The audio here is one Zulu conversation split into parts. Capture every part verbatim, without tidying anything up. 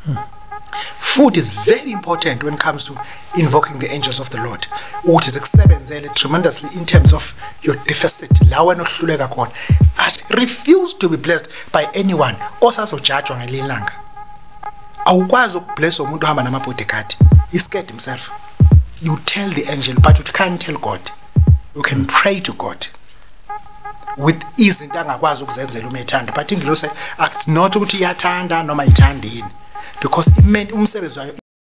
Hmm. Food is very important when it comes to invoking the angels of the Lord, which is exceptional tremendously in terms of your deficit. But refuse to be blessed by anyone. Also, judge on a lang. Awukwazi bless umuntu hamba namabodyguard. He scared himself. You tell the angel, but you can't tell God. You can pray to God with izinto angakwazi ukuzenzela uma ethanda. But ingilosi it's not ukuthi iyathanda noma ithandini, because it meant umsebenzi wayo.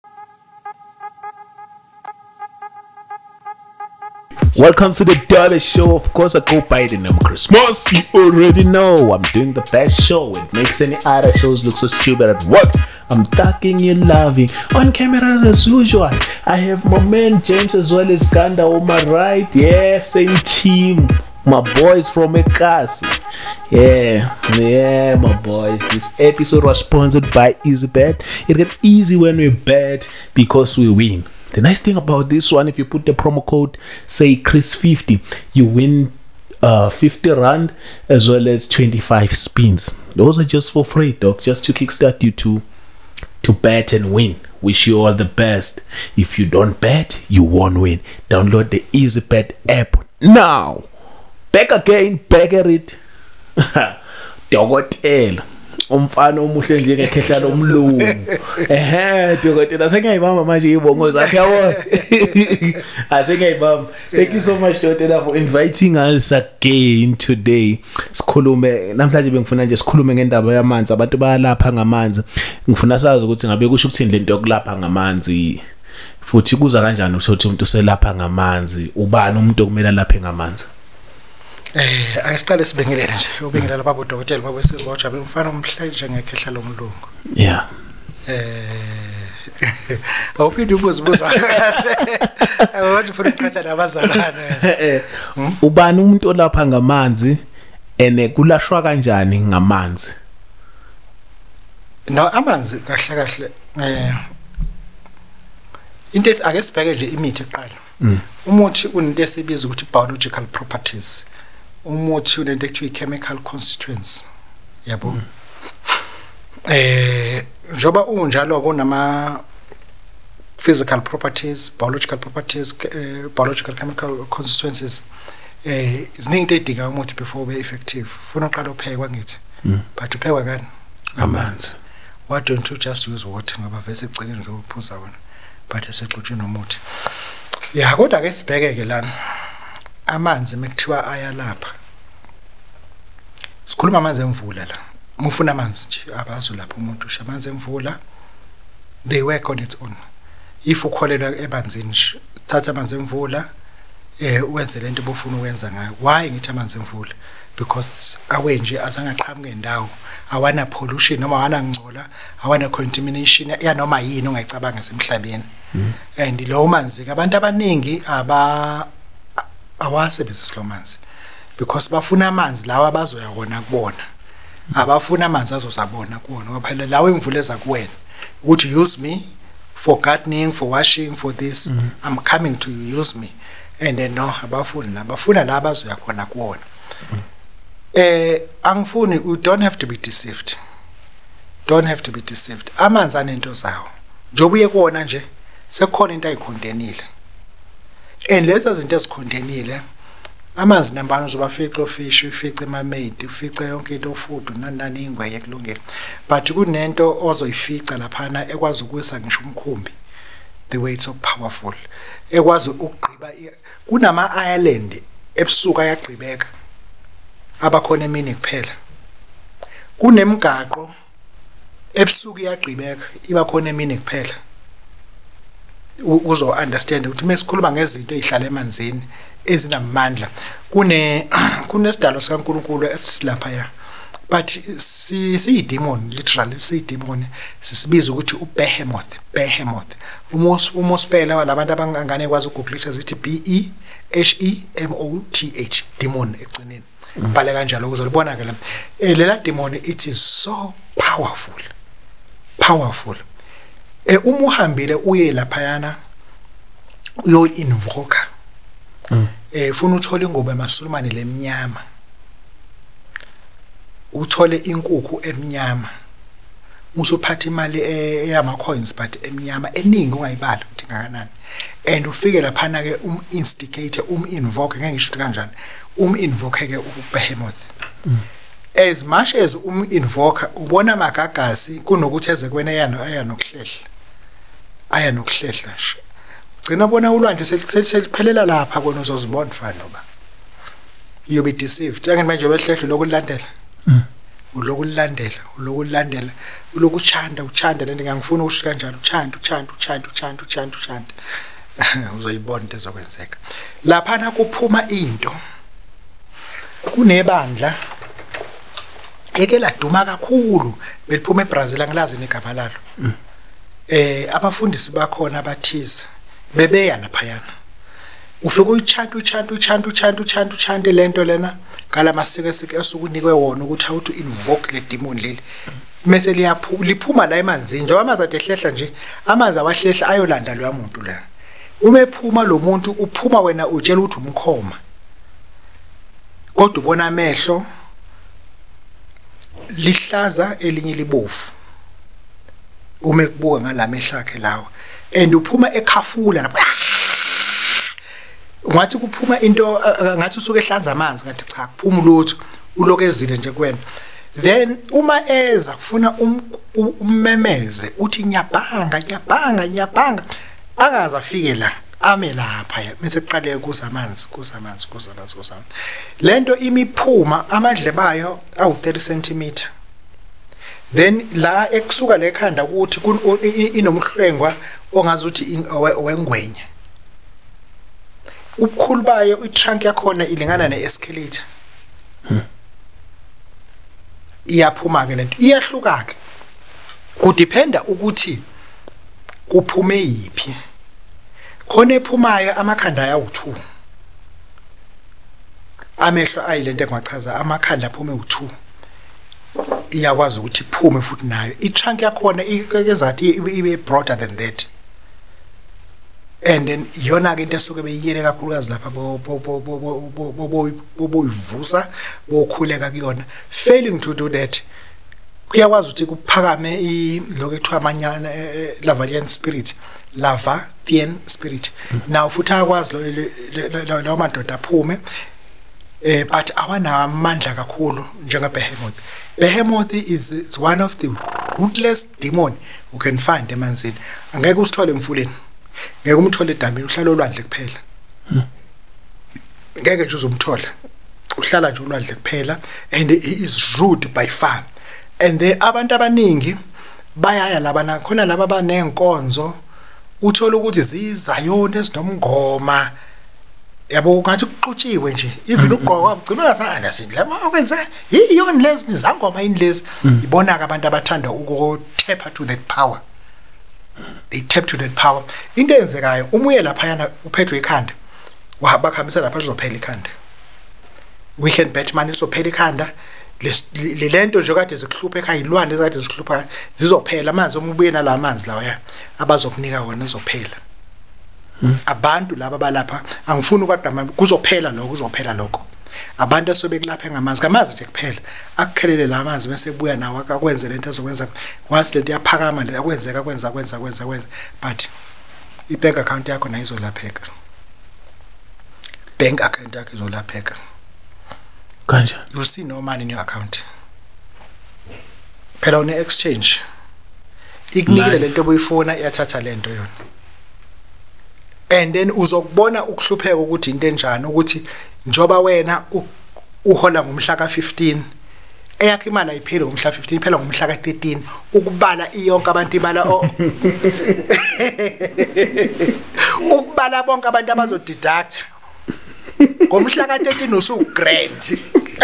Welcome to the Derby Show. Of course, I go by the name Christmas. You already know I'm doing the best show. It makes any other shows look so stupid at work. I'm talking you loving on camera as usual. I have my man James as well as Ganda on my right. Yeah, same team. My boys from Ekasi. Yeah, yeah, my boys. This episode was sponsored by EasyBet. It gets easy when we bet because we win. The nice thing about this one, if you put the promo code, say Chris fifty, you win uh, fifty rand as well as twenty-five spins. Those are just for free, dog. Just to kickstart you to to bet and win. Wish you all the best. If you don't bet, you won't win. Download the EasyBet app now. Back again, back at it. Dokotela. Umfana omuhle njengekhehla lomlungu. Eh, Dokotela sengiyibamba manje ibongo zakhe yabo. Asengiyibamba. Thank you so much Dokotela for inviting us again today. Sikhulume namhlanje bengifuna nje sikhulume ngendaba yamanzi. Abantu bayalapha ngamanzi. Ngifuna sazi ukuthi ngabe kusho ukuthini lento yokulapha ngamanzi. Futhi kuza kanjani ukuthi umuntu uselapha ngamanzi? Ubani umuntu okumele laphe ngamanzi? Eh akaqale sibingelele nje ubingelela Babu Dokotela Babu sesibotsha umfana omhle njengekhehla lomlungu. Yeah. Eh awuphinde ubuzibuza. Awuthi ufuna ukuqhatha nabazalana. Ubani umuntu olapha ngamanzi ene kulashwa kanjani ngamanzi? No amanzi kahle kahle eh into ake sibheke nje imithi eqala. Umuthi unento esibiza ukuthi biological properties. Umuthi unento ekuthiwa chemical constituents. Yabo. Mm. Eh njoba unjalo kunama physical properties, biological properties, uh, biological chemical constituencies. Eh iziningi edinga umuthi before ube effective. Funa uqala uphekwa ngithi. But uphekwa ngani? Amanzi. Why don't you just use water ngoba vese ecela nje uphuza wona. But esexutshwe nomuthi. Yeah, kodwa ke sibheke ke lana. Amanzi mekuthiwa ayalapha. Sikhuluma amanzi emvula la. Mufuna amanzi nje abazo lapha umuntu usha amanzi emvula. They work on its own. If ukholelwa emanzini thatha amanzi emvula eh uwenze lento obufuna ukwenza ngayo. Why ngithi amanzi emvula? Because awe nje azangaxhamuke endawo. Awana pollution noma awana ngcola, awana contamination ya noma yini ongayicabanga semhlabeni. And lo manzi abantu abaningi aba awasebenzisa lo manzi because bafuna amanzi lawa abazoya kona kubona. Abafuna amanzi azosabona kuona ngoba phela lawe imvula eza kuwena ukuthi use me for gardening, for washing, for this. Mm -hmm. I'm coming to you, use me. And then no abafuna la bafuna la abazoya kona kuona. Mm -hmm. Eh angifuni you don't have to be deceived. Don't have to be deceived. Amanzi anento zawo. Njobe uye kuona nje sekukhona into ayikhondenile. And lezi zinto ezikhondenile amanzi nambani uzobafica ofish, ufice emamade, ufice yonke into ofudu nanani ingweye kulungile. But kunento ozoyifica laphana ekwazi ukuwisa ngisho umkhumbi. The way it's so powerful. Ekwazi ukugqiba kunama island ebusuku ayagqibeka. Abakhona emini kuphela. Kunemigaqo ebusuku iyagqibeka iba khona emini kuphela. Uzo understand ukuthi mesikhuluma ngezinto ezihlala emanzini ezinamandla kune kunesidalo sikaNkulunkulu esisilapha ya but si si demon literally si demon sisibiza ukuthi ubehemoth behemoth umos umospela labantu abangane kwazi ukugoogle zithi B E H E M O T H demon egcineni bhala kanjalo uzolibona ke la lela demon it is so powerful powerful. Eh uma uhambile uye lapha yana uyo invoke mm. eh ufuna uthola ingoba emasulumane lemnyama uthole inkukhu emnyama usuphatha imali eyama coins but emnyama eningi ungayibala ukuthi ngakanani and ufike lapha na ke um instigate um invoke ngeke ngisho kanjani um invoke ke ubehemoth as much as um invoker ubona magagasi kunokuthi eze kwena yana ayanokuhlehla ayanokuhlehla nje ugcina bona ulwandle seliphelela lapha kona uzozibona mfana noba you be deceived angeni manje behlehlo lokulandela ulokulandela ulokulandela ulokuchanda uchanda lento ngiyangifuna ukusho kanjalo uchanda uchanda uchanda uchanda uchanda uchanda uzoyibona into ezokwenzeka lapha na kuphuma into kunebandla eke laduma kakhulu beliphuma eBrazil angilazi negama lalo eh abafundisi bakhona abathize bebeya laphayana ufike uyichanda uchanda uchanda uchanda uchanda uchanda lento lena ngala masike sike esukunikwe wona ukuthi how to invoke le demon leli mase liyaphuma liphuma la emanzini njengoba amanzi adehlehla nje amanzi awahlehla ayolanda lo muntu la uma ephuma lo muntu uphuma wena utshela ukuthi umkhoma kodwa ubona amehlo lihlaza elinye libofu uma ekubuka ngalamehla akhe lawo and uphuma ekhafula lapha ngathi kuphuma into ngathi usuke ehlanza amanzi ngathi cha kuphuma ulutho ulokezile nje kwena then uma eza kufuna ummemeze uthi nyabhanga nyabhanga nyabhanga akaza afike la ame lapha bese kuqale kuzamanzi kuzamanzi kuzamanzi kuzamanzi lento imiphuma amadle bayo awu thirty centimeter then la ekusuka lekhanda ukuthi inomhlengwa ongazuthi owengwenya ubukhulu bayo itrunk yakhona ilingana neescalator iyaphuma ke lento iyahluka ke kudependa ukuthi kuphume yipi khona ephumayo amakhanda ayawu two amehlo ayilento engachaza amakhanda aphume u two iyakwazi ukuthi iphume futhi nayo itrunk yakhona ikezathi ibe broader than that and then yona ke into esuke beyiyele kakhulukazi lapha bo bo bo bo bo boyivusa bokhuleka kuyona failing to do that kuyakwazi ukuthi kuphakame lokho ekuthiwa amanyana lavalian spirit lavalian spirit now futhi akwazi lo lo madoda aphume eh but awana amandla kakhulu njenga behemoth behemoth is, is one of the ruthless demon you can find emanzini angeke usithole emfuleni ngeke umthole edamini uhlala olwandle kuphela ngeke nje uzumthola uhlala nje olwandle kuphela and he is rude by far and the abantu abaningi bayaya labana khona laba banenkonzo uthola ukuthi zizayona esinomngoma yabo ngathi kuxutshiwe nje even ugqoka ugcina ngasana sindlema okwenza yiyona lezi nizangoma inlezi ibona ke abantu abathanda ukutap to that power they tap to that power into enzekayo umuye lapha yana uphethwe ikhanda wahamba khambisa lapha lizophela ikhanda we can bet money lizophela ikhanda le lento nje kade zikuhlupha ekhaya ilwande ezikade zikuhlupha zizophela amanzi omubuye nalamanzi lawa ya abazokunika wona izophela abantu laba balapha angifuni ukwadama kuzophela lokho kuzophela lokho abantu asobekulapha ngamanzi ngamanzi nje kuphela akukhelele lamanzi bese buya nawo akwenze lento ezokwenza once lento yaphakama le akwenzeka kwenza kwenza kwenza kwenza but ibank account yakho nayo izolapheka bank account yakho izolapheka kanje you'll see no money in your account phela une exchange ikunikele lento obuyifuna iyathatha lento yona and then uzokubona ukuhlupheka ukuthi into enjani ukuthi njoba wena uhola ngomhla ka fifteen eyakhe imali ayiphele ngomhla fifteen phela ngomhla ka thirteen ukubala iyonke abantu ibala ukubala bonke abantu abazodiduct ngomhla ka thirteen usu grand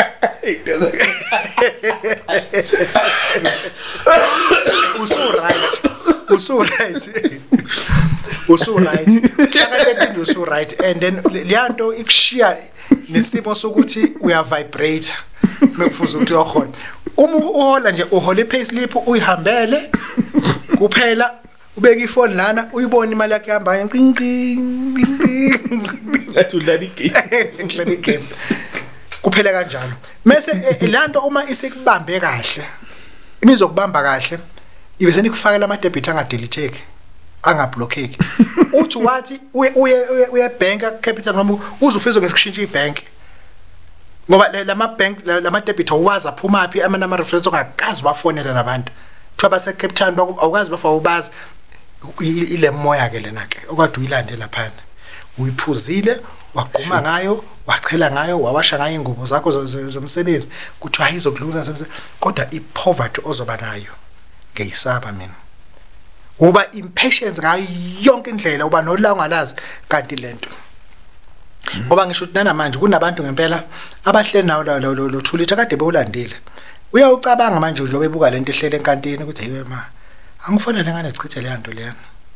usu right usu right usu right hlakade usu right and then liyanto ikushiya nesimo sokuthi uya vibrate mekufuza ukuthi uyokhona uma uhola nje uhola payslip uyihambele kuphela ubeka ifone lana uyibona imali yakhe ihamba qing qing ngathi udlala igame ngidlala igame kuphela kanjalo mase lanto uma isekubambe kahle imizokubamba kahle ibe senikufakela ama debit angadelete angablockeki uthi wathi uye uye uye bank Capitec noma uzufisa ngekushintsha ibank ngoba lama bank lama debit owazi aphuma phi ama number reference ongakazi bafonela labantu kuthiwa base Cape Town awukazi bafa ubazi ile moya ke lena ke okade uyilande lapha uyiphuzile waqhuma ngayo wachela ngayo wawasha ngayo ingubo zakho zomsebenzi kuthiwa izokuluza kodwa ipoverty ozoba nayo ngeyisaba mina uba impatience ngayo yonke indlela uba nolangalazi kanti lento ngoba ngisho ukuthi namanje kunabantu ngempela abahleli nawo lo thulitha kade bewulandile uyawucabanga manje nje obebuka lento ehlele enkantini ukuthi hayiwe ma angifanele ngane sichithe le nto leyana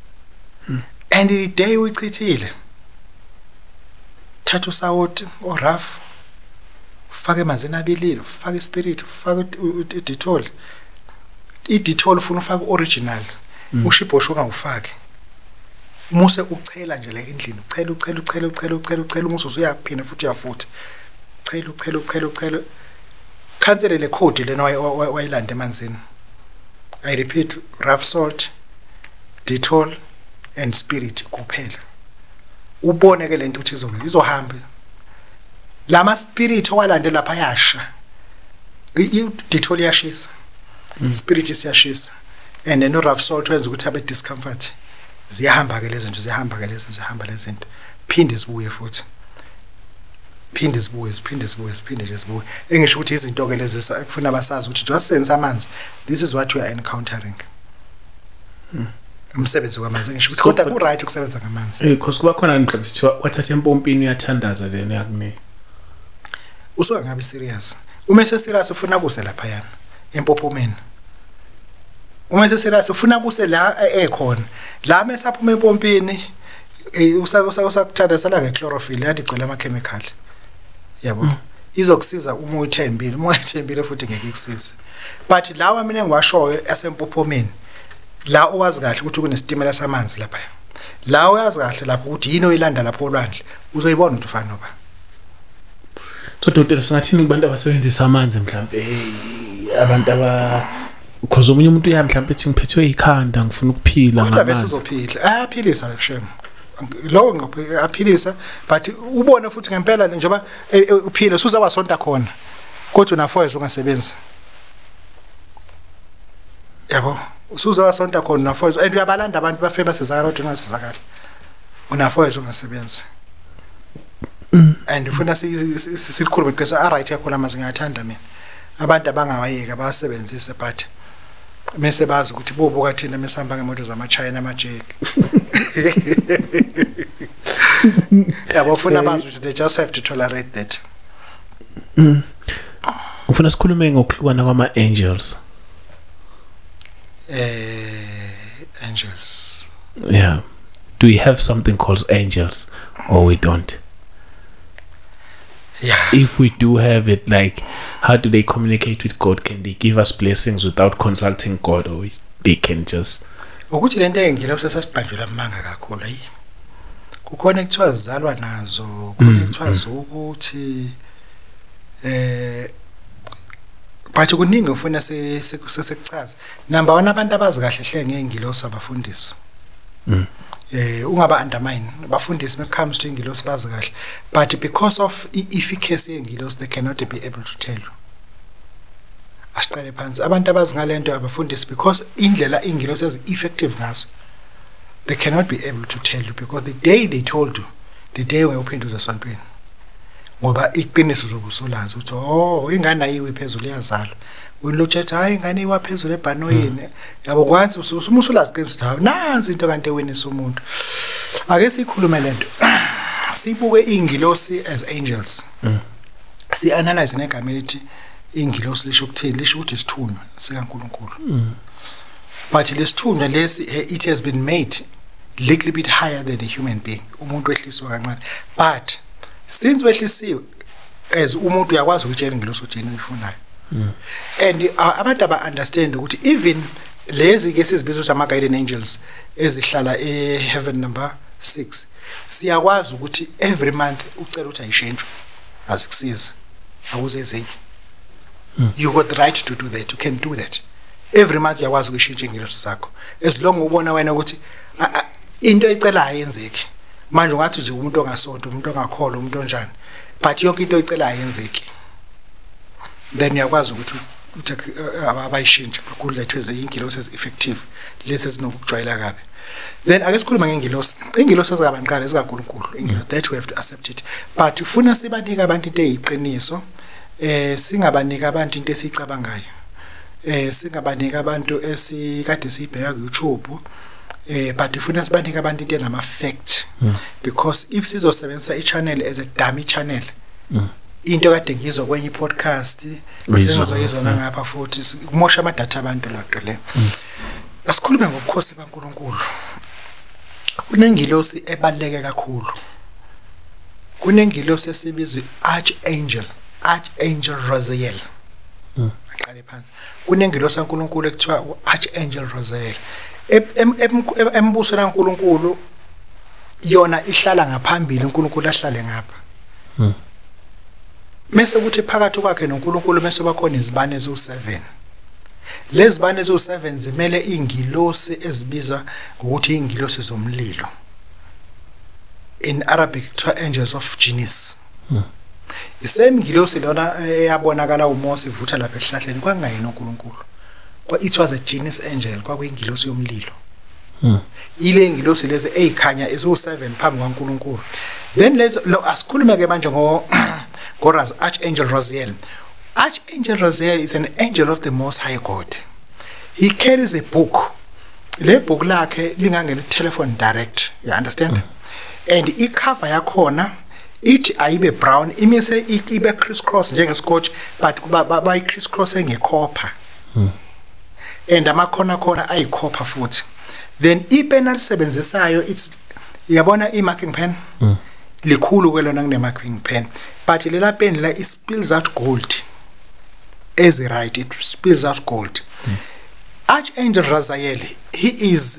and the day uyichithile thatha usawoti o rough fake emanzini abilile fake ispirit fake idetol idetol ufuna ufake original ushibhosho ungawufaki umuse uchela nje la endlini uchela uchela uchela uchela uchela uchela umuse usuyaphina futhi uyafutha uchela uchela uchela uchela cancel le code lena wayilanda emanzini I repeat rough salt detol and spirit kuphela ubone ke lento uthi izohamba lama spirit owalande lapha yasha detol yashisa spirit isiyashisa and no rough salt wenza ukuthi abe discomfort ziyahamba ke lezi zinto ziyahamba ke lezi ziyahamba lezi zinto phinde sibuye futhi phinde sibuye siphinde sibuye siphinde nje sibuye engisho ukuthi izinto ke lezi kufuna abasazi ukuthi just sense amanzi this is what we are encountering umsebenzi kwamanzi ngisho ukuthi kodwa ku right ukusebenza ngamanzi eh because kuba khona ngiqabisa kuthiwa wathatha empompini uyathandaza lena yakune usuka ngabe serious uma se serious ufuna kuse lapha yana empophomeni uma se serious ufuna kuse la ekhona la mesaphuma empompini usakuthanda sala ngechlorophyll yadigcwele ama chemical yabo izokusiza uma uthembile uma uthembile futhi ngeke ikusize but lawa mina ngiwashoyo asempophomeni la owazi kahle ukuthi kunestimela samanzi lapha la oyazi kahle lapho ukuthi yini oyilanda lapho olwandle uzoyibona ukuthi ufana noba so Dokotela singathini kubantu abasebenzisa amanzi mhlambe abantu aba because umunye umuntu uya mhlambe ethi ngiphethwe ikhanda ngifuna ukuphila ngamanzi kodwa bese uzophila ayaphilisa leshem lo ngaphilisa but ubone futhi ngempela njengoba uphila usuza wasonta khona kodwa unafoyeza ungasebenzi yabo usuza wasonta khona unafoyeza and uyabalanda abantu bafe basizakala kodwa ungasizakala unafoyeza ungasebenzi and ufuna sikhulume because a right yakho lamazi ngiyathanda mina abantu abangawayeka abasebenzise but mase bazi ukuthi bobuka thina mesihamba ngemoto zama China amajeki yabo ufuna bazi ukuthi they just have to tolerate that ufuna sikhulume ngokuhlukana kwama angels eh angels yeah do we have something called angels or we don't yeah if we do have it like how do they communicate with God can they give us blessings without consulting God or they can just ukuthi lento engine usesasibhanjula amanga kakhulu ayi kukhona ekuthiwa zalwa nazo kukhona ekuthiwa ukuthi eh bathi kuningi ufuna sekuchaza number one abantu abazi kahle hle ngezingilosi abafundisi mm eh ungaba undermine abafundisi when it comes to ingilosi bazi kahle but because of efficacy yengilosi they cannot be able to tell you asiqale phansi abantu abazi ngalento abafundisi because indlela ingilosi ezi effective ngaso they cannot be able to tell you because the day they told you the day when uphenduza esontweni ngoba iqiniso zobusolazi uthi oh ingane ayiwe phezulu iyazalwa ulothetha hayi ingane iwa phezulu ebhanoyini yabo kwansi usumusulazi qiniso ukuthi hawu nansi into kanti ewenisa umuntu ake sikhulume lento sibuke ingilosi as angels si analyze negama elithi ingilosi lisho ukuthini lisho ukuthi isithunywa sikaNkulunkulu but lesithunywa lesi it has been made little bit higher than a human being umuntu wehliswa kancane but since wehlisiwe as umuntu uyakwazi ukutshela ingilosi ukuthi yini uyifunayo and uh, abantu aba understand ukuthi even lezi ke sizibiza ukuthi ama guardian angels ezihlala e heaven number six siyakwazi ukuthi every month ucela ukuthi ayishentshwe azikusiza awuze ezinye you got the right to do that you can do that every month uyakwazi ukuyishintsha ingilosi zakho as long ubona wena ukuthi into ecela ayenzeki manje ungathi nje umuntu ongasonto umuntu ongakholwa umuntu onjani but yonke into ecela ayenzeki then uyakwazi ukuthi abayishintshe kulethwe izingilosi ezi effective lezi ezinokujwayela kabi. Then ake sikhuluma ngengilosi. Ingilosi ezikabanqala ezikaNkulunkulu, ingilosi that we have to accept it. But ufuna sibanika abantu into eyiqiniso, eh singabanika abantu into esicabangayo. Eh singabanika abantu esikade sibheka ku YouTube, eh but ufuna sibanika abantu into enama facts because if sizosebenzisa i-channel as a dummy channel, mm. into kade ngizwa kwenye podcast sengizoyizwa ngapha futhi kumosha ama data abantu lonto le. Asikhulume ngobukhosi baNkulunkulu. Kunengilosi ebaleke kakhulu. Kunengilosi esibizwa archangel, archangel Raziel. Mm. Aqale phansi. Kunengilosi kaNkulunkulu ekuthiwa archangel Raziel. Embusweni kaNkulunkulu yona ihlala ngaphambili uNkulunkulu ahlale ngapha. Mm. Mase kuthi phakathi kwakhe noNkulunkulu mase bakhona izibane eziwu seven. Lezi bane eziwu seven zimele ingilosi ezibizwa ngokuthi ingilosi zomlilo. In Arabic kuthiwa angels of genius. Hmm. Isame ingilosi lona eyabonakala uMose ivutha lapha ehlahleni kwangayena uNkulunkulu. Kwa it was a genius angel kwakuyingilosi yomlilo. Hmm. Ile ingilosi lezi eyikhanya eziwu seven phambi kwaNkulunkulu. Then let's asikhulume ke manje ngo Goraz archangel Raziel. Archangel Raziel is an angel of the Most High God. He carries a book. Le book lakhe lingangena telephone direct. You understand? Mm. And I cover yakhona ithi ayibe brown, imise ibe crisscross njengescotch but ba crisscross ngecopper. Mm. And amakhona khona ayi copper futhi. Then ipen alisebenzisayo it's yabona I marking pen. Mm. Likhulu kwelona ngine marking pen. But lela pen la it spills out gold. As right, it spills out gold. Mm. Archangel Raziel, he is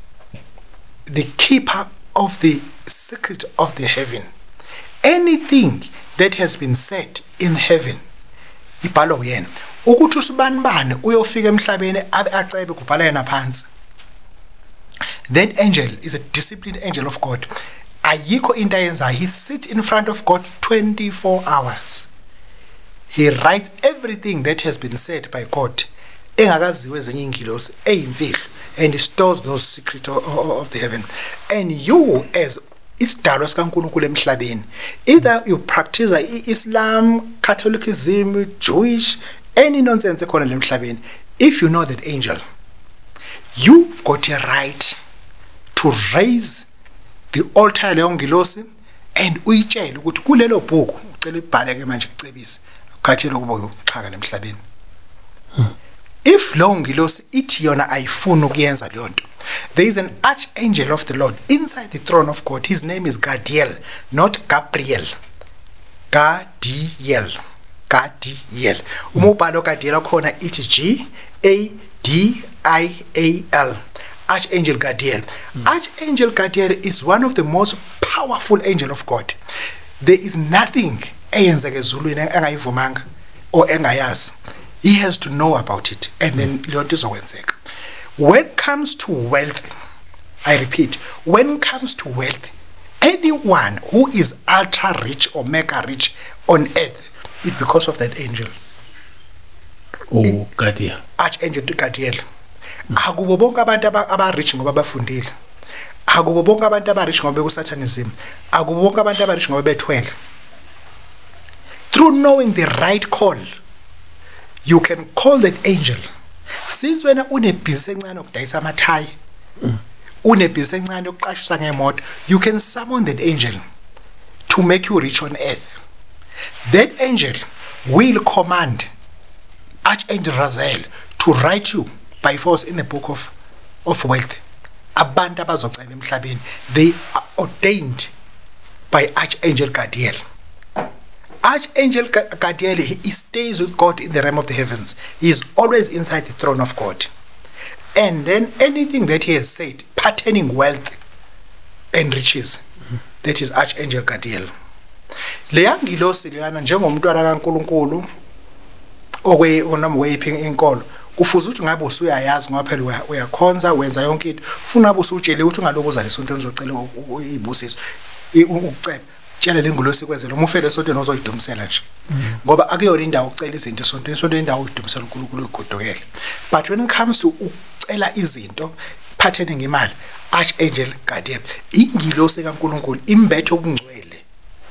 the keeper of the secret of the heaven. Anything that has been said in heaven, ibhalwa uyena. Ukuthi usibanibani uyofika emhlabeni abe acebe kubhala yena phansi. That angel is a disciplined angel of God. Ayikho into ayenzayo. He sits in front of God twenty-four hours. He writes everything that has been said by God. Engakaziwe ezinye ingilosi eyimfihlo and he stores those secrets of, of the heaven. And you as isidalwa sikaNkulunkulu emhlabeni, either you practice Islam, Catholicism, Jewish, any nonsense ekhona emhlabeni, if you know that angel, you've got a right to raise the altar leyo ngilosi and uyitshela ukuthi kulelo bhuku ucela ibhaleke manje kucebise ukhathele ukuba uxhaka nemhlabeni. If lo ngilosi ithi yona ayifuna ukuyenza leyo nto, there is an archangel of the Lord inside the throne of God. His name is Gadiel, not Gabriel. Gadiel. Gadiel. Umubhalo Gadiel khona ithi G A D I A L. Archangel Gadiel. Mm. Archangel Gadiel is one of the most powerful angel of God. There is nothing eyenzeke ezulwini engayivumanga or engayazi. He has to know about it and then leyo nto izokwenzeka. When it comes to wealth, I repeat, when it comes to wealth, anyone who is ultra rich or mega rich on earth, it's because of that angel. Oh, Gadiel. Archangel Gadiel. Akubo bonke abantu aba rich ngoba bafundile. Akubo bonke abantu aba rich ngoba bekusatanism. Akubo bonke abantu aba rich ngoba bethwele. Through knowing the right call, you can call that angel. Since wena une business encane okudayisa amathayi, une business encane okuqashisa ngemoto, you can summon that angel to make you rich on earth. That angel will command Archangel Raziel to write you by force in the book of of wealth. Abantu abazocela emhlabeni, they are ordained by Archangel Gadiel. Archangel Gadiel, he stays with God in the realm of the heavens. He is always inside the throne of God. And then anything that he has said pertaining wealth and riches, mm-hmm. that is Archangel Gadiel. Leya ngilosi leyana njengomntwana kaNkulunkulu okwe onamwephi inkolo kufuza ukuthi ngabe usuyayazi ngoba phela uyakhonza wenza yonke into ufuna ngabe usutshele ukuthi ungalokuza lesonto uzocela ibusiso ukuceba tshela lengulosi kwenzela uma ufele esonto nozoyidumisela nje ngoba akuyona indawo ukucela izinto esonto esonto indawo uyidumisela uNkulunkulu ugodokela but when it comes to ucela izinto phathene ngemali Archangel Guardian ingilosi kaNkulunkulu imbethe obungcwele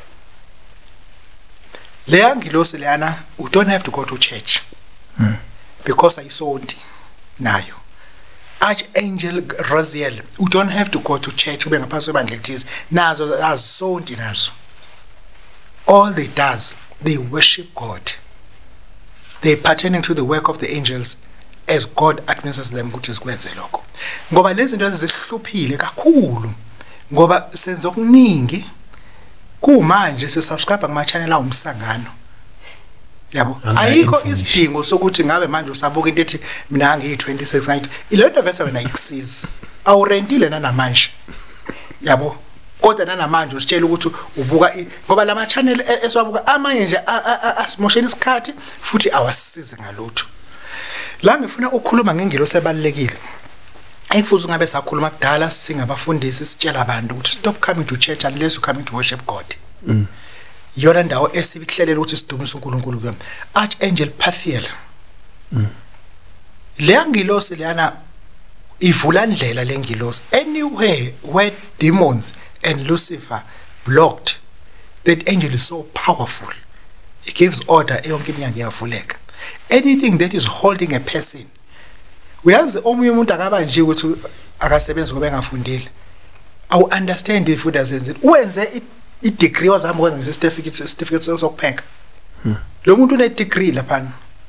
le ngilosi leyana you don't have to go to church hmm. because ayisonti nayo Archangel Raziel you don't have to go to church ube ngaphansi kwebandla lithize nazo azisonti nazo all they does they worship God they pertaining to the work of the angels as God administers them ukuthi sikwenze lokho ngoba lezi zinto ezihluphile kakhulu ngoba senze okuningi kumanje se subscribe kuma channel awu umsangano yabo ayikho isidingo sokuthi ngabe manje usabuka into ethi mina ngiyi twenty-six ngathi ilento vese wena ikusiza awurentile nanamanje yabo kodwa nanamanje usitshela ukuthi ubuka ngoba lama channel esiwabuka amanye nje asimoshela isikhathi futhi awasisize ngalutho la ngifuna ukukhuluma ngengilosi ebalekile ayikufuza ngabe sakhuluma kudala singabafundisi sitshela abantu ukuthi stop coming to church unless you coming to worship God mm. yona ndawo esibihlelele ukuthi sidumise uNkulunkulu kwami Archangel Pathiel mm. le ngilosi leyana ivula indlela lengilosi anywhere where demons and Lucifer blocked that angel is so powerful it gives order eyonke iminyango iyavuleka anything that is holding a person uyazi omunye umuntu akaba nje ukuthi akasebenza ngoba engafundile awu understand if udazenze wenze I degree wazama ukwenza certificate certificate sokupheka hmm. lo muntu une degree lapha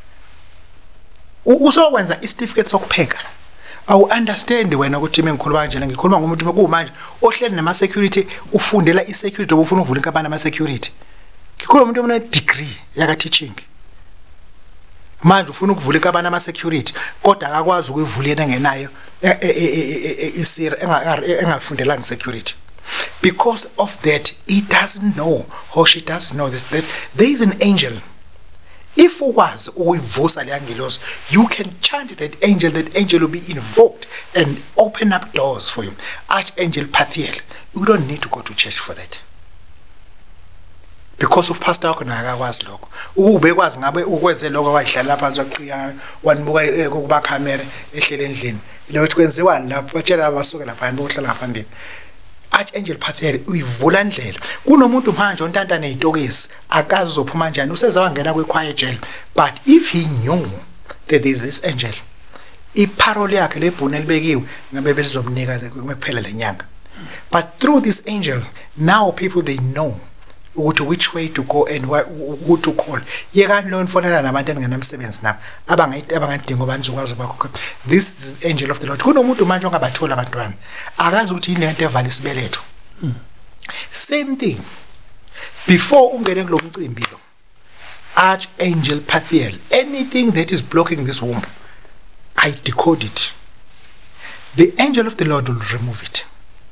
usokwenza I certificate sokupheka awu understand wena ukuthi mengikhuluma kanje ngikhuluma ngomuntu kumanje ohleli nama security ufundela I security obufuna ukuvula inkampani ama security ngikhuluma umuntu one degree yaka teaching manje ufuna ukuvula inkampani ama security kodwa akakwazi ukuyivula yena ngenayo isira engafundela nge security because of that he doesn't know or she doesn't know that, that there is an angel if was uyivusa le angelos you can chant that angel that angel will be invoked and open up doors for you Archangel Pathiel you don't need to go to church for that because of pastor wakho nakakwazi lokho ubekwazi ngabe ukwenze lokho wayihlala phansi waqiya wanibuka kuba camera ehlele endlini lo ukuthi kwenziwani lapho batshela abasuka lapha bokuhlala phambili Archangel Pathiel uyivula indlela kunomuntu manje ontanta nezitokisi akazi uzophuma kanjani useza wangena kwechoir jail but if he knew that there is this angel iparole yakhe lebhuni elibekiwe ngabe bezomnika kuphela lenyanga but through this angel now people they know ukuthi which way to go and who to call yeka lo mfonela nabantu engenamsebenzi nabo abangayithi abangadinga obani zokwazi bakho this is angel of the Lord kunomuntu manje ongabathola abantwana akazi ukuthi yini lento evala isibeletho hmm. same thing before ungene kulomcimbi lo Archangel Pathiel anything that is blocking this womb I decode it the angel of the Lord will remove it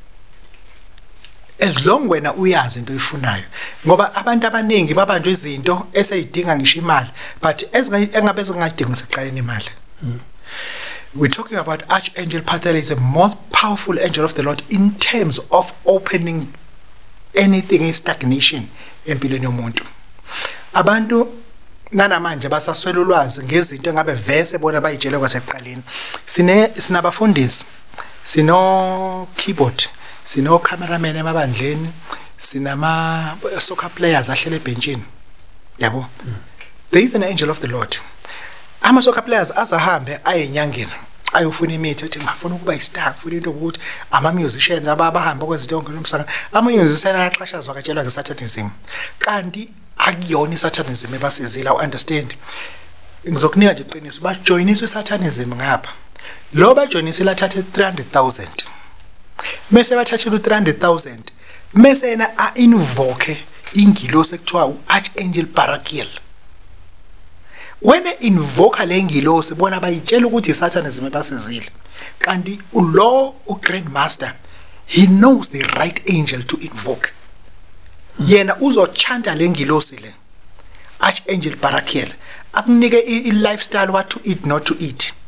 as long wena uyazi into oyifunayo ngoba abantu abaningi babanjwe izinto eseyidinga ngisho imali but engabe zingayidinga seqaleni imali hmm. We're talking about Archangel Pathiel is the most powerful angel of the Lord in terms of opening anything in stagnation empilweni yomuntu abantu nanamanje basaswela ulwazi ngezinto engabe vese bona bayitshele kwaseqaleni sine sinabafundisi sino keyboard sino cameraman emabandleni sinama soccer players ahlele ebenchini yabo mm. There is an angel of the Lord ama soccer players azahambe ayenyangeni ayofuna imithi ethi ngafuna ukuba istar futhi into ukuthi ama musicians abahamba kwezinto yonke lomsana ama musicians ayaxhashazwa katshelwa ngesatanism kanti akuyona isatanism ebasizila u understand ngizokunika nje iqiniso ba joiniswe isatanism ngapha lo ba joinise lathathe three hundred thousand mase bathathela u three hundred thousand mase yena a invoke ingilosi ekuthiwa uArchangel Barakiel wena invoke le ngilosi bona bayitshela ukuthi isatanism ebasizile kanti ulo uGrandmaster he knows the right angel to invoke yena uzochanta le ngilosi le Archangel Barakiel akunike i lifestyle what to eat not to eat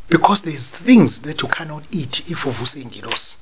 because there's things that you cannot eat if uvusa ingilosi.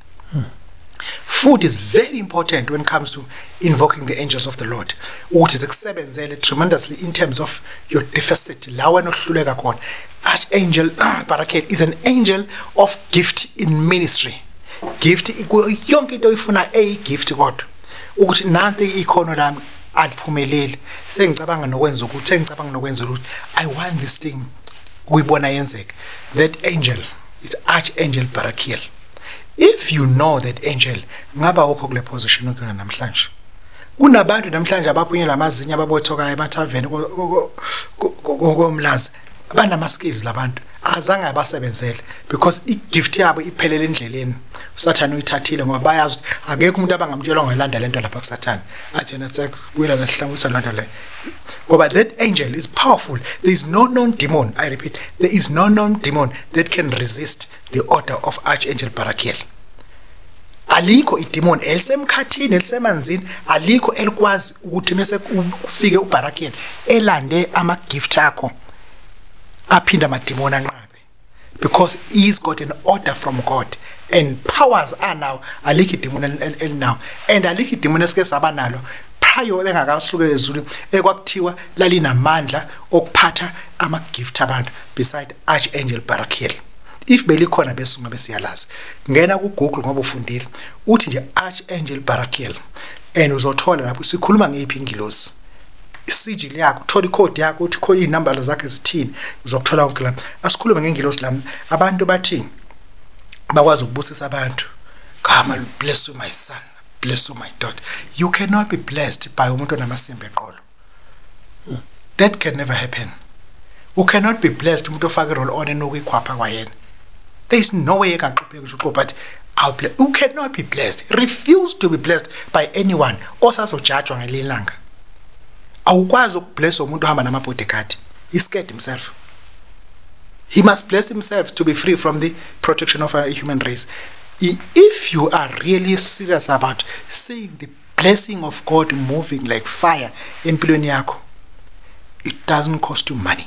Food is very important when it comes to invoking the angels of the Lord, which is exebenzele tremendously in terms of your deficit. Lawa no hluleka khona. Archangel Barakel is an angel of gift in ministry. Gift yonke into ifuna a gift God. Ukuthi nanti ikhono lami aliphumeleli. Sengicabanga nokwenza ukuthi engicabanga nokwenza ukuthi I want this thing kuyibona yenzeka. That angel is Archangel Barakel. If you know that angel, ngaba ukho kule position ukuna namhlanje. Kunabantu namhlanje abaphunyela amazinya ababothoka emathaveni komlazi. Banama skills labantu azange abasebenzele because igift yabo iphelele endleleni. Usathana uyithathile ngoba bayazi akekho umuntu abangamtshela ngoyilanda lento lapha kuSathana. Athi nathi kuyela lahlangusa lento le. Ngoba that angel is powerful. There is no known demon, I repeat, there is no known demon that can resist the order of Archangel Barakel. Aliko idemon elisemkhathini elisemanzini aliko elikwazi ukuthi mase kufike uBarakel elande ama gift akho aphinda amademon anqabe, because he's got an order from God and powers are now aliko idemon el now and aliko idemon esike sabanalo prior bengakasuke ezulu ekwakuthiwa lalinamandla okuphatha ama gift abantu beside Archangel Barakel. If belikhona besunga besiyalazi ngena ku Google ngoba ufundile uthi nje Archangel Barakel and uzothola lapho sikhuluma ngephi ingilosi isijil yakho uthola icode yakho uthi kho inambala zakhe zithini uzokuthola konke lapha. Asikhulume ngengilosi lami abantu bathi bakwazi ukubusisa abantu. God bless you my son, bless you my daughter. You cannot be blessed by umuntu onamasimba eqolo. That can never happen. You cannot be blessed umuntu ofake roll on enokuyikhwapha kwayena. There is no way you can but I'll bless. You cannot be blessed. Refuse to be blessed by anyone. Also, judge on a langa. Awukwazi ukubless umuntu ohamba namabodyguard. He scared himself. He must bless himself to be free from the protection of a human race. If you are really serious about seeing the blessing of God moving like fire in empilweni yakho, it doesn't cost you money.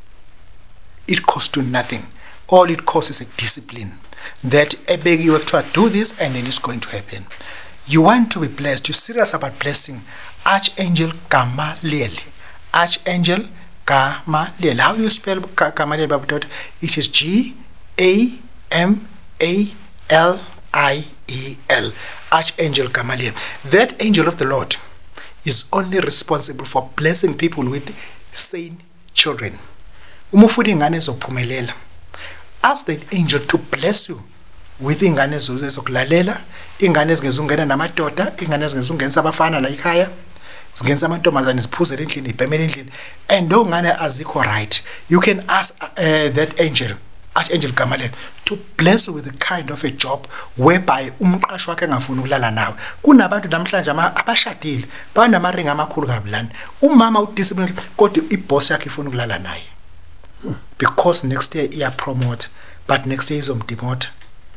It costs you nothing. All it costs is a discipline that I beg you to do this and then it's going to happen. You want to be blessed. You're serious about blessing. Archangel Gamaliel. Archangel Gamaliel. How you spell Gamaliel, Babu? It is G A M A L I E L. Archangel Gamaliel. That angel of the Lord is only responsible for blessing people with sane children. Umufudi ingane zokuphumelela. Ask that angel to bless you with ingane zokulalela, ingane ezingezungena namadoda, ingane ezingezungenza abafana la ekhaya, zingenza amantombazane ziphuzele endlini, ibhemele endlini, and no ngane azikho right. You can ask uh, that angel, Archangel Gamaliel, to bless you with the kind of a job whereby umqashi wakhe engafuni ukulala nawe. Kunabantu namhlanje abashadile banamaringa amakhulu kabilani. Umama udiscipline kodwa iboss yakhe ifuna ukulala naye. Because next year iya promote, but next year izomdemote.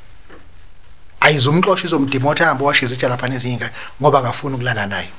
Ayizomxosha izomdemote ahambe washe izitsha lapha nezinga ngoba akafuna ukulala naye.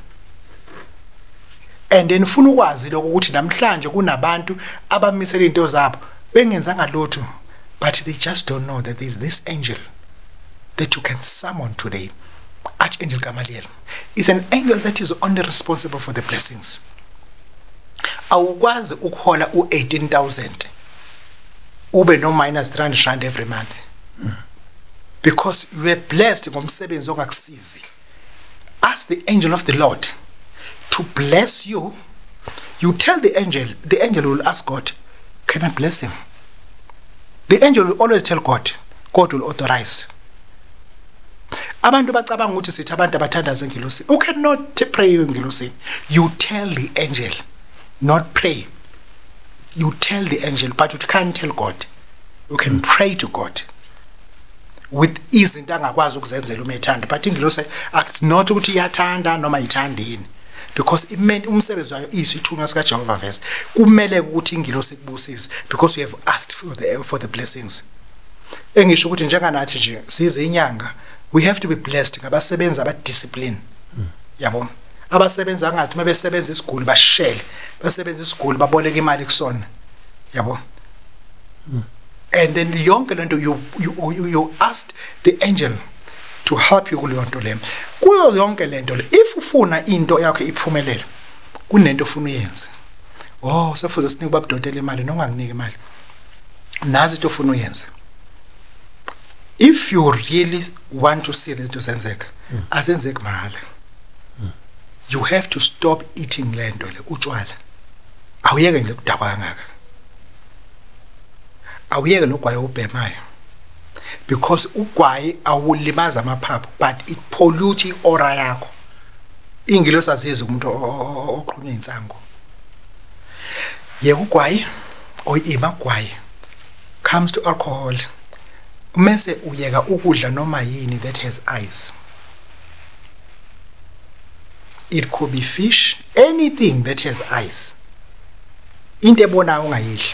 And then ufuna ukwazi lokho ukuthi namhlanje kunabantu abamisela into zabo bengenzanga lutho, but they just don't know that there is this angel that you can summon today. Archangel Gamaliel is an angel that is only responsible for the blessings. Awukwazi ukuhola u eighteen thousand ube no minus three hundred rand every month, mm. because you were blessed ngomsebenzi ongakusizi. Ask the angel of the Lord to bless you. You tell the angel, the angel will ask God, can I bless him? The angel will always tell God, God will authorize. Abantu bacabanga ukuthi sithi abantu abathandaza ngelosi. You cannot pray ngelosi. You tell the angel, not pray. You tell the angel, but you can't tell God. You can pray to God with izinto angakwazi ukuzenzela uma ethanda, but ingilosi it's not ukuthi iyathanda noma ithandini, because imeni umsebenzi wayo isithunywa sika Jehovah verse kumele ukuthi ingilosi kubusise, because we have asked for the for the blessings. Engisho ukuthi njenganathi nje size inyanga, we have to be blessed ngabasebenza aba discipline. Yabo abasebenza ngathi mabesebenza isiguli bashele, basebenza isiguli baboleka imali kusona. Yabo and then yonke lento you you you, you asked the angel to help you kuleyo nto le kuyo yonke lento le if ufuna into yakho iphumelela kunento ufuna uyenze oh sefuze sinike Babu Dokotela imali noma nginike imali nazi into ufuna uyenze if you really want to see lento senzeka mm. asenzeki mahala mm. you have to stop eating lento le utshwala awuyeke nje kudaba kangaka awuyeke lokwaye ubhemayo because ugwayi awulimaza amaphaphu but it pollute aura yakho ingilo saziza umuntu oqhunye insango yeke ugwayi oyimagwayi comes to alcohol mase uyeka ukudla noma yini that has eyes it could be fish anything that has eyes into ebona ungayidli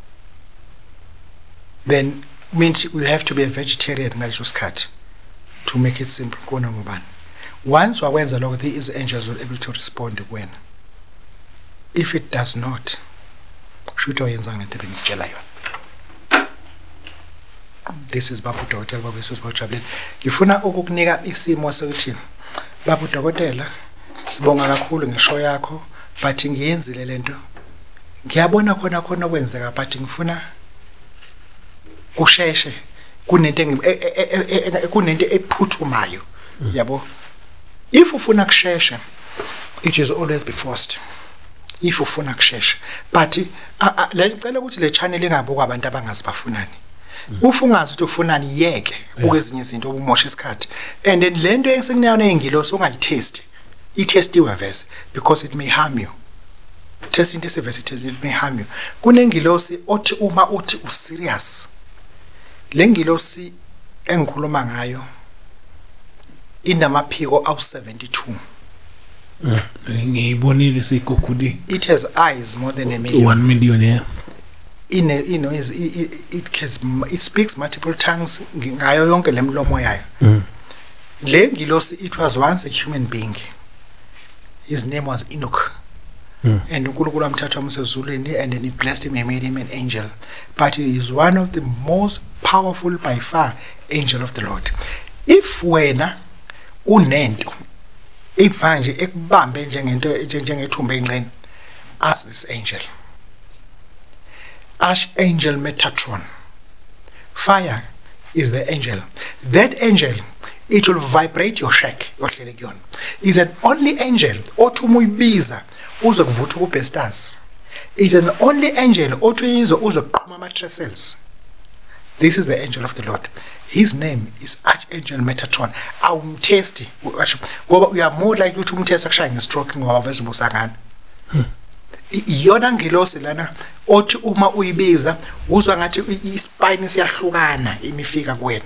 then means you have to be a vegetarian ngaleso sikhathi to make it simple kona ngubani once wakwenza lokho these angels will able to respond kuwena if it does not shoot oyenza ngento ebengitshela yona this is Babu Dokotela Babu is Bojabulile ngifuna ukukunika isimo sokuthi Babu Dokotela sibonga kakhulu ngeshow yakho but ngiyenzile lento ngiyabona khona khona kwenzeka but ngifuna kusheshe kunento kunento ephuthumayo yabo if ufuna kusheshe it is always be forced if ufuna kusheshe but la ngicela ukuthi le channel ingabukwa abantu abangazibafunani ufungazi ukuthi ufunani yeke ukezinye izinto ubumosha isikhathi and then lento esekunayona engilosi ungayitest itestiwe vese because it may harm you test into service it may harm you kunengilosi othi uma uthi u serious lengilosi engikhuluma ngayo inamaphiko awu seventy-two ngiyibonile sikukhudi it has eyes more than a million one million yeah in a, you know is it, it has it speaks multiple tongues ngayo yonke lemlomo yayo lengilosi it was once a human being his name was Enoch mm. and uNkulunkulu amthatha umsezulwini and then he blessed him and made him an angel but he is one of the most powerful by far angel of the Lord if wena unento imanje ekubambe njengento njengethumbe enqeni as this angel Archangel Metatron fire is the angel that angel it will vibrate your shack yohlele kuyona is an only angel othi umuyibiza uzokuvutha kubestars is an only angel othi uyizo uzoqhuma mattresses this is the angel of the Lord his name is Archangel Metatron awumtesti ngoba you are more likely to umtesta kushaya ngestroke ngoba veze ubusangana iyona ngilosi lana othi uma uyibiza uzwa ngathi ispine siyahlukana imifika kuwena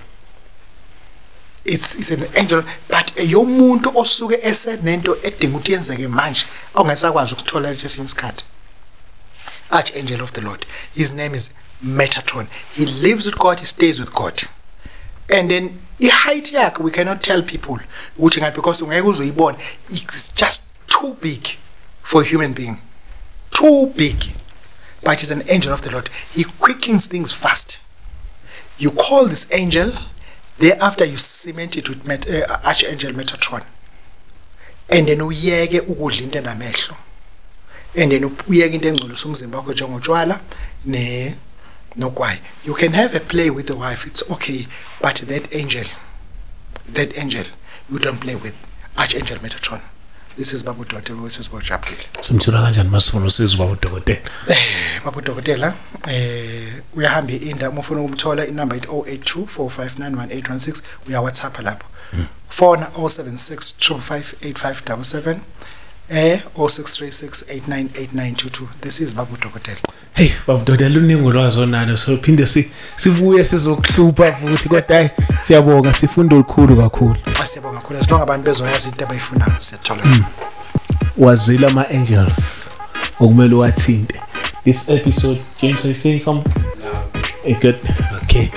it's is an angel but eyomuntu osuke esenento edinga ukuthi yenzeke manje ongesakwazi ukuthola lesinye isikhathi Archangel of the Lord his name is Metatron he lives with God he stays with God and then I height yakhe we cannot tell people ukuthi ngathi because ungeke uzoyibona it's just too big for a human being too big but he's an angel of the Lord he quickens things fast you call this angel thereafter you cement it with Met, uh, Archangel Metatron and then uyeke ukudla into enamehlo and then uyeke into engcolisa umzimba wakho njengotshwala ne nokwayi you can have a play with the wife it's okay but that angel that angel you don't play with Archangel Metatron this is Babu Dokotela this is Bojabulile simthula kanjani masifuna usizo Babu Dokotela eh Babu Dokotela eh uyahamba inda umufuna ukumthola inamba it oh eight two four five nine one eight one six uya WhatsApp lapho phone oh seven six five five eight five seven seven eh oh six three six eight nine eight nine two two this is Babu Dokotela hey Babu Dokotela uningi olwazo nalo so phinde si sibuye sizokuhlupha futhi kodwa siyabonga sifunda olukhulu kakhulu asiyabonga kakhulu as long abantu bezoyazi into abayifuna siyathola wazila ama angels okumele wathinte this episode James are you saying something no. Hey, good okay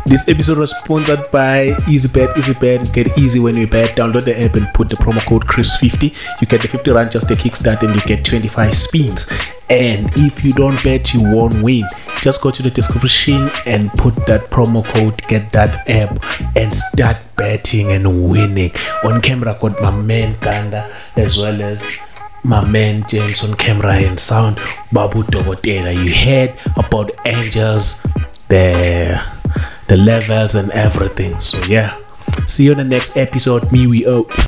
This episode was sponsored by EasyBet. EasyBet, get easy when you bet. Download the app and put the promo code Chris fifty. You get the fifty rand just a kickstart and you get twenty-five spins. And if you don't bet, you won't win. Just go to the description and put that promo code, get that app, and start betting and winning. On camera, I got my man Ganda as well as my man James on camera and sound. Babu Dokotela. You heard about angels, the the levels and everything. So yeah, see you on the next episode. Me we out.